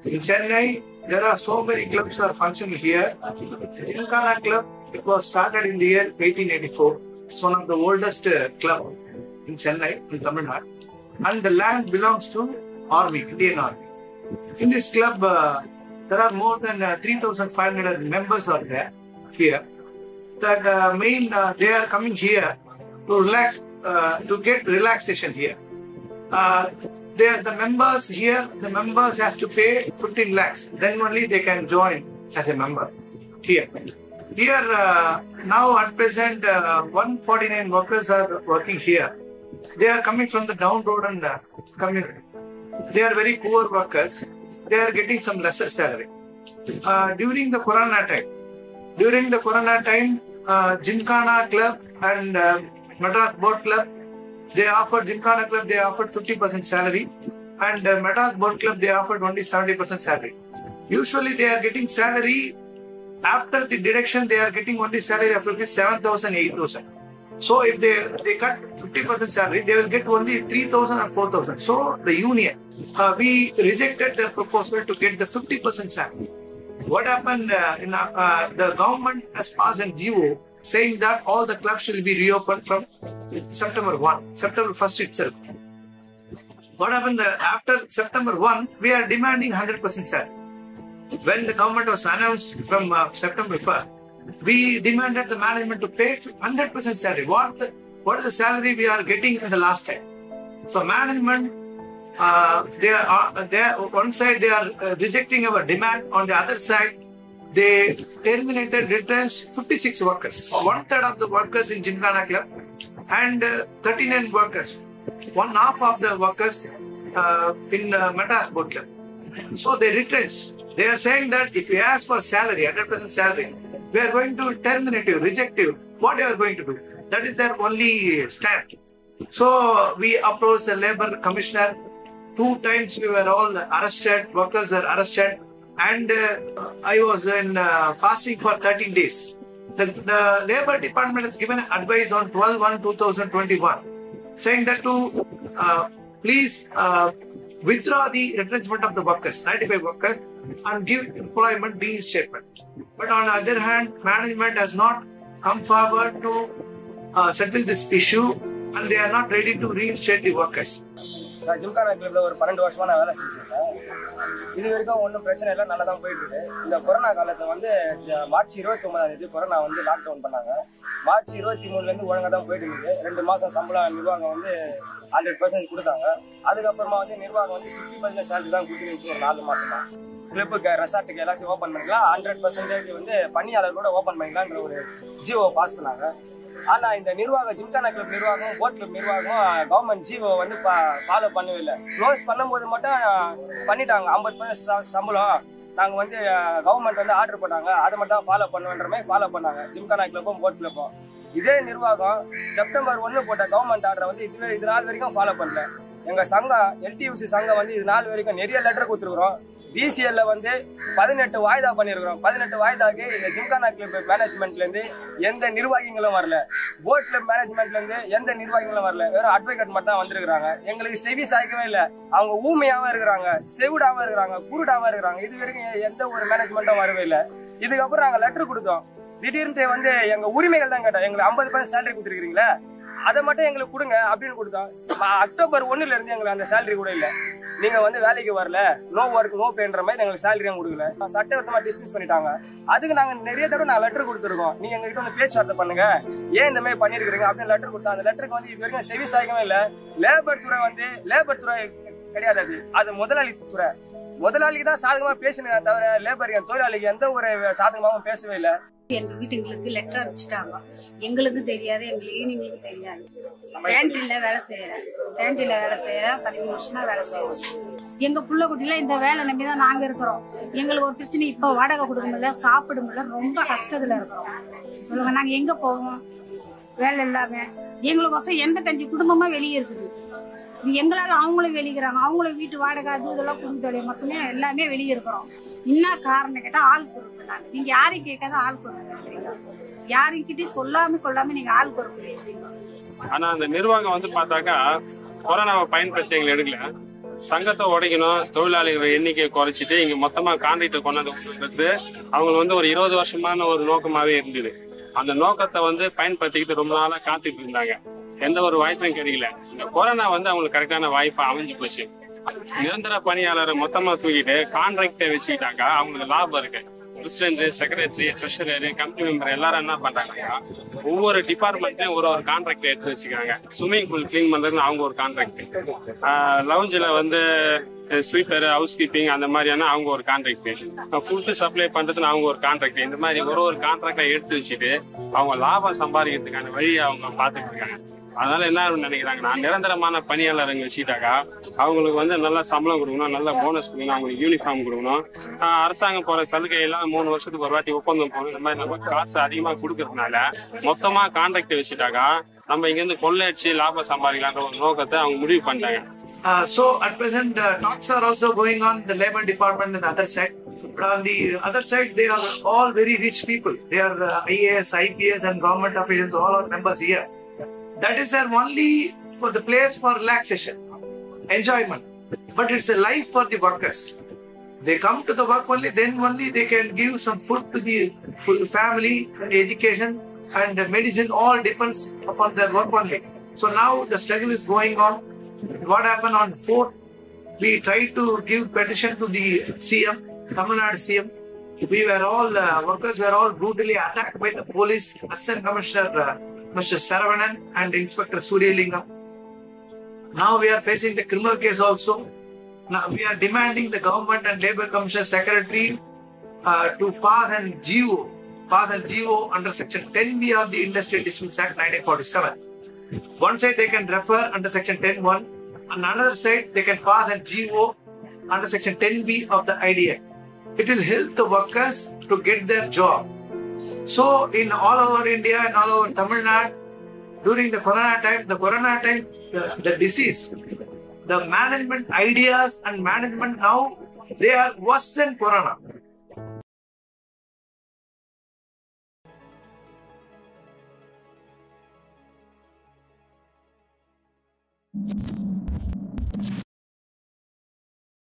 In Chennai, there are so many clubs are functioning here. The Gymkhana Club, it was started in the year 1884. It's one of the oldest club in Chennai, in Tamil Nadu. And the land belongs to Army, Indian Army. In this club, there are more than 3,500 members are there here. That they are coming here to relax, to get relaxation here. The members here, the members has to pay 15 lakhs. Then only they can join as a member here. Here now at present 149 workers are working here. They are coming from the down road and community. They are very poor workers. They are getting some lesser salary. During the Corona time, Gymkhana Club and Madras Boat Club, they offered Gymkhana Club, they offered 50% salary, and Madras Boat Club, they offered only 70% salary. Usually they are getting salary after the deduction, they are getting only salary of 7,000, 8,000. So if they cut 50% salary, they will get only 3,000 or 4,000. So the union, we rejected their proposal to get the 50% salary. What happened? The government has passed a GO saying that all the clubs will be reopened from September 1st itself. What happened? After September 1, we are demanding 100% salary. When the government was announced from September 1st, we demanded the management to pay 100% salary. What is the salary we are getting in the last time? So management, one side they are rejecting our demand. On the other side, they terminated, retrenched 56 workers. 1/3 of the workers in Gymkhana Club and 39 workers. 1/2 of the workers in Madras Boat Club. So they retrenched. They are saying that if you ask for salary, 100% salary, we are going to terminate you, reject you. What you are going to do? That is their only stand. So we approached the labor commissioner. 2 times we were all arrested, workers were arrested, and I was in fasting for 13 days. The labor department has given advice on 12/1/2021, saying that to please withdraw the retrenchment of the workers, 95 workers, and give employment reinstatement. But on the other hand, management has not come forward to settle this issue, and they are not ready to reinstate the workers. Gymkhana Club ஒரு 12 வருஷமா நான் வேலை செஞ்சிருக்கேன். இது வரைக்கும் ஒன்றும் பிரச்சனை இல்லை, நல்லா தான் போயிட்டு இருக்கு. இந்த கொரோனா காலத்தில் வந்து மார்ச் 29ஆம் தேதி கொரோனா வந்து லாக்டவுன் பண்ணாங்க. மார்ச் 23லேருந்து ஒழுங்காக தான் போயிட்டு இருக்குது. 2 மாதம் சம்பளம் நிர்வாகம் வந்து 100% கொடுத்தாங்க. அதுக்கப்புறமா வந்து நிர்வாகம் வந்து 50% சேலரி தான் கொடுத்துருந்துச்சு ஒரு 4 மாசமா. கிளப்புக்கு ரெசார்ட்டுக்கு எல்லாத்தையும் ஓப்பன் பண்ணிக்கலாம், 100% வந்து பணியாளர் கூட ஓப்பன் பண்ணிக்கலான்ற ஒரு ஜிஓ பாஸ் பண்ணாங்க. ஆனா இந்த நிர்வாகம் Gymkhana Club நிர்வாகம், போட் கிளப் நிர்வாகம் கவர்மெண்ட் ஜிஓ வந்து ஃபாலோ பண்ணவே இல்லை. க்ளோஸ் பண்ணும்போது மட்டும் பண்ணிட்டாங்க. 50% சம்பளம் நாங்கள் வந்து கவர்மெண்ட் வந்து ஆர்டர் போட்டாங்க, அதை மட்டும் தான் ஃபாலோ பண்ணுன்ற மாதிரி ஃபாலோ பண்ணாங்க Gymkhana Clubம் போட் கிளப்பும். இதே நிர்வாகம் செப்டம்பர் 1 போட்ட கவர்மெண்ட் ஆர்டரை வந்து இது நாள் வரைக்கும் ஃபாலோ பண்ணல. எங்கள் சங்கம் LTUC சங்கம் வந்து இது நாள் வரைக்கும் நிறைய லெட்டர் கொடுத்துருக்குறோம். DCL வந்து 18 வாய்தா பண்ணியிருக்கிறோம். 18 வாய்தாக்கு இந்த Gymkhana Club மேனேஜ்மெண்ட்லேருந்து எந்த நிர்வாகிகளும் வரல, போட் கிளப் மேனேஜ்மெண்ட்லேருந்து எந்த நிர்வாகிகளும் வரல, வெறும் அட்வொகேட் மட்டும் தான் வந்திருக்கிறாங்க. எங்களுக்கு செவி சாய்க்கவே இல்லை. அவங்க ஊமையாகவும் இருக்கிறாங்க, செவிடாகவும் இருக்கிறாங்க, குருடாகவும் இருக்கிறாங்க. இது வரைக்கும் எந்த ஒரு மேனேஜ்மெண்ட்டும் வரவே இல்லை. இதுக்கப்புறம் நாங்கள் லெட்டர் கொடுத்தோம். திடீர்னு வந்து எங்கள் உரிமைகள் தான் கேட்டோம். எங்களுக்கு 50% சேலரி கொடுத்துருக்கீங்களே, அதை மட்டும் எங்களுக்கு கொடுங்க அப்படின்னு கொடுத்தோம். அக்டோபர் 1லேருந்து எங்களுக்கு அந்த சேலரி கூட இல்லை. நீங்க வந்து வேலைக்கு வரல, நோ ஒர்க் நோ பேன்ற மாதிரி எங்களுக்கு சேலரி கொடுக்கல, சட்டவிரோதமா டிஸ்மிஸ் பண்ணிட்டாங்க. அதுக்கு நாங்க நிறைய தடவை நான் லெட்டர் கொடுத்துருக்கோம். நீங்க எங்ககிட்ட வந்து பேச்சுவார்த்தை பண்ணுங்க, ஏன் இந்த மாதிரி பண்ணிருக்கீங்க அப்படின்னு லெட்டர் கொடுத்தோம். அந்த லெட்டருக்கு வந்து இது வரைக்கும் செவி சாய்க்கவே இல்லை. லேபர் துறை வந்து லேபர் துறை கிடையாது, அது முதலாளி துறை. முதலாளிக்கு தான் சாதகமா பேசினா தவிர லேபர் தொழிலாளிக்கு எந்த ஒரு சாதகமாகவும் பேசவே இல்லை. எங்க வீட்டுங்களுக்கு லெட்டர் அனுப்பிச்சிட்டாங்க. எங்களுக்கு தெரியாது, எங்க ஈனிங்களுக்கு தெரியாது. கேன்டீன்ல வேலை செய்யறேன், 13 வருஷமா வேலை செய்யறேன். எங்க புள்ள குட்டில இந்த வேலை நம்பிதான் நாங்க இருக்கிறோம். எங்களுக்கு ஒரு பிரச்சனை, இப்ப வாடகை கொடுக்க முடியல, சாப்பிட முடியல, ரொம்ப கஷ்டத்துல இருக்கிறோம். நாங்க எங்க போவோம்? வேலை இல்லாம எங்களுக்கோசம் 85 குடும்பமா வெளியே இருக்குது. எங்களால அவங்களும் வெளிக்கிறாங்க, அவங்களும் வீட்டு வாடகை அது இதெல்லாம் கொடுத்தோடைய மொத்தமே எல்லாமே வெளியே இருக்கிறோம். என்ன காரணம் கேட்டா ஆள் பொறுப்பு. நாங்க நீங்க யாரையும் கேட்காத ஆள் பொறுப்பு நினைக்கிறீங்க, யாருக்கிட்டையும் சொல்லாம கொள்ளாம நீங்க ஆள் பொறுப்பு வச்சுக்கீங்க. ஆனா அந்த நிர்வாகம் வந்து பார்த்தாக்கா கொரோனாவை பயன்படுத்தி எங்களை எடுக்கல. சங்கத்தை உடைக்கணும், தொழிலாளிகள் எண்ணிக்கையை குறைச்சிட்டு இங்க மொத்தமா கான்ட்ராக்டை கொண்டாந்து அவங்க வந்து ஒரு 20 வருஷமான ஒரு நோக்கமாவே இருந்தது. அந்த நோக்கத்தை வந்து பயன்படுத்திக்கிட்டு ரொம்ப நாளா காத்துட்டு இருந்தாங்க. எந்த ஒரு வாய்ப்பும் கிடைக்கல. இந்த கொரோனா வந்து அவங்களுக்கு கரெக்டான வாய்ப்பா அமைஞ்சு போச்சு. நிரந்தர பணியாளரை மொத்தமா தூக்கிட்டு கான்ட்ராக்டை வச்சுக்கிட்டாக்கா அவங்களுக்கு லாபம் இருக்கு. President, secretary, treasurer, committee member எல்லாரும் என்ன பண்றாங்கன்னா ஒவ்வொரு டிபார்ட்மெண்ட்லயும் ஒரு கான்ட்ராக்ட் எடுத்து வச்சுக்கிறாங்க. ஸ்விம்மிங் பூல் கிளீன் பண்றதுன்னு அவங்க ஒரு கான்ட்ராக்ட், லவுஞ்சில் வந்து ஸ்வீப்பர், ஹவுஸ் கீப்பிங் அந்த மாதிரியான அவங்க ஒரு கான்ட்ராக்ட், ஃபுட்டு சப்ளை பண்றதுன்னு அவங்க ஒரு கான்ட்ராக்ட். இந்த மாதிரி ஒரு கான்ட்ராக்டை எடுத்து வச்சுட்டு அவங்க லாபம் சம்பாதிக்கிறதுக்கான வழியை அவங்க பார்த்துட்டு இருக்காங்க. அதனால என்ன நினைக்கிறாங்கன்னா நிரந்தரமான பணியாளர் அங்கே வச்சுட்டாக்கா அவங்களுக்கு வந்து நல்லா சம்பளம் கொடுக்கணும், நல்ல போனஸ் கொடுக்கணும், அவங்களுக்கு யூனிஃபார்ம் கொடுக்கணும், அரசாங்கம் போற சலுகை எல்லாம் 3 வருஷத்துக்கு ஒரு வாட்டி ஒப்பந்தம் போகணும். இந்த மாதிரி நம்ம காசு அதிகமாக கொடுக்கறதுனால மொத்தமா கான்ட்ராக்ட் வச்சுட்டாக்கா நம்ம இங்கேருந்து கொள்ளையடிச்சு லாபம் சம்பாதிக்கலான்ற ஒரு நோக்கத்தை அவங்க முடிவு பண்ணிட்டாங்க. So at present, talks are also going on in the labor department and the other side. But on the other side, they are all very rich people. They are IAS, IPS and government officials, all are members here. That is their only for the place for relaxation, enjoyment. But it's a life for the workers. They come to the work only, then only they can give some food to the family, and education and medicine, all depends upon their work only. So now the struggle is going on. What happened on 4th, we tried to give petition to the CM, Tamil Nadu CM. We were all, workers were all brutally attacked by the police, Assistant Commissioner Mr. Saravanan and Inspector Suryalingam. Now we are facing the criminal case also. Now we are demanding the government and Labour Commissioner Secretary to pass an GO under Section 10B of the Industrial Disputes Act 1947. One side they can refer under Section 10(1), on another side they can pass an GO under Section 10B of the IDA. It will help the workers to get their job. So in all over India and all over Tamil Nadu, during the corona time, the disease, the management ideas and management now, they are worse than corona.